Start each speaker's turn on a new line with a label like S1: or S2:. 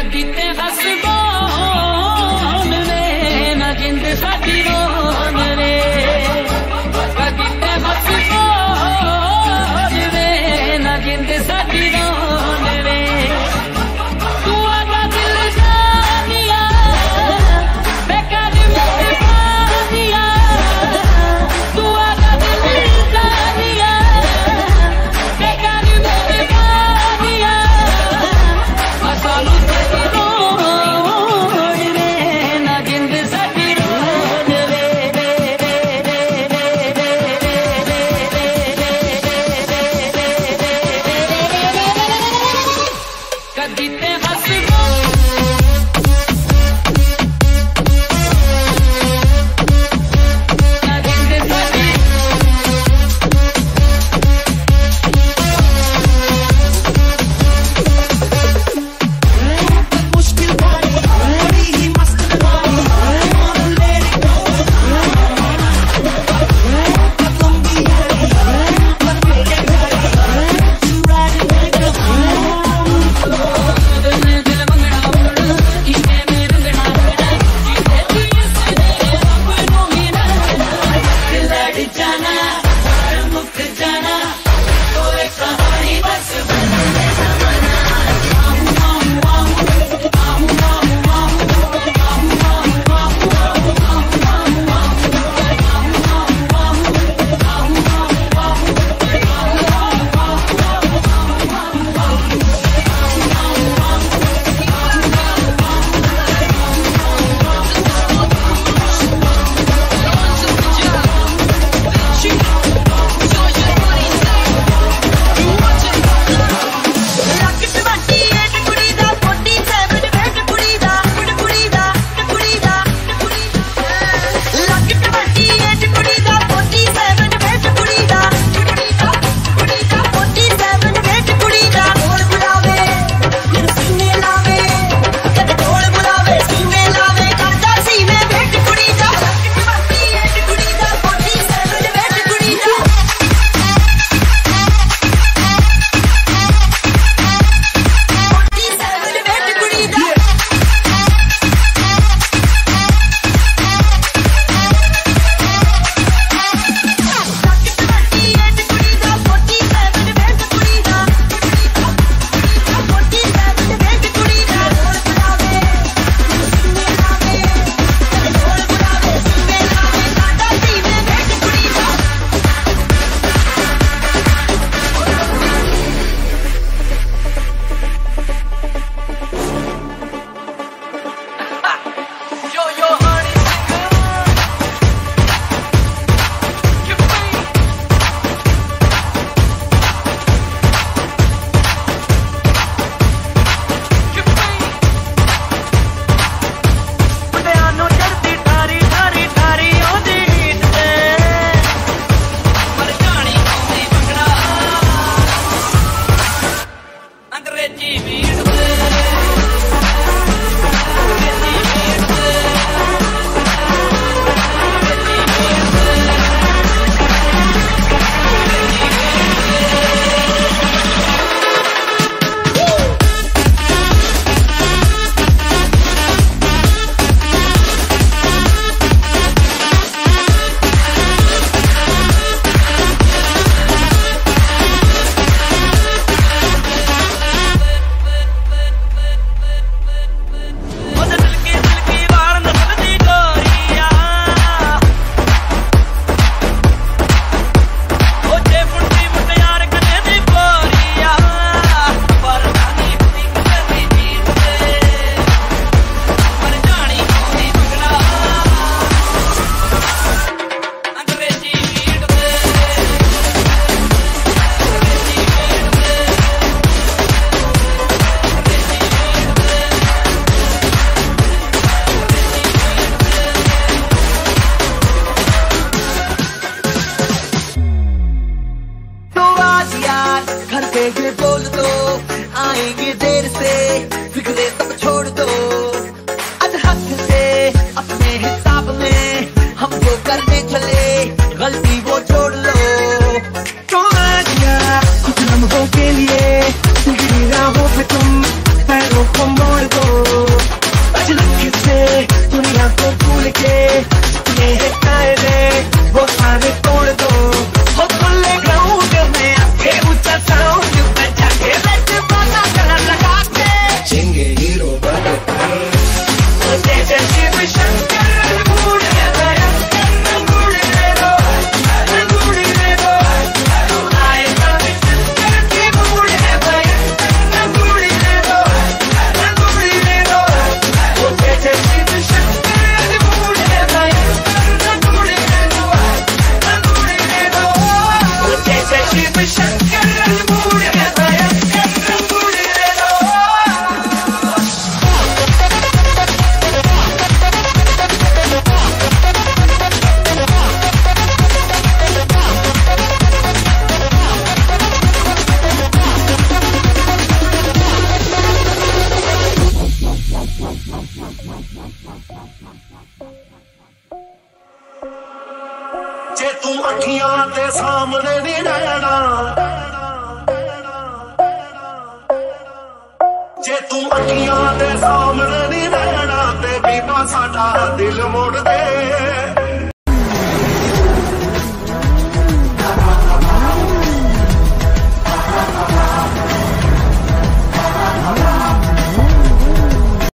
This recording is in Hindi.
S1: कदी ते हसबान वे ना जिंद साडी रोन वे कदी ते हसबान वे ना जिंद साडी रोन वे तू आजा दिल जानिया बेकार मेरे पानिया तू आजा दिल जानिया बेकार मेरे पानिया
S2: ये बोल दो आएंगे देर से, फिक्रे सब छोड़ दो। अधहक से अपने हिसाब में हमको करने चले, गलती वो छोड़ लो। तो आ गया कुछ लम्हों के लिए, राहों पे तुम पैरों को मोड़ दो।
S3: अखियां दे सामने नहीं रहना, जे तू अखियां दे सामने नहीं रहना ते बीबा साडा दिल मोड़ दे।